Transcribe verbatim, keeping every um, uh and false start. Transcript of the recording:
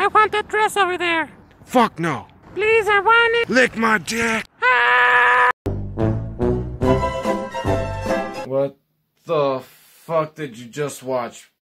want that dress over there. Fuck no. Please, I want it. Lick my dick. Ah! What the fuck did you just watch?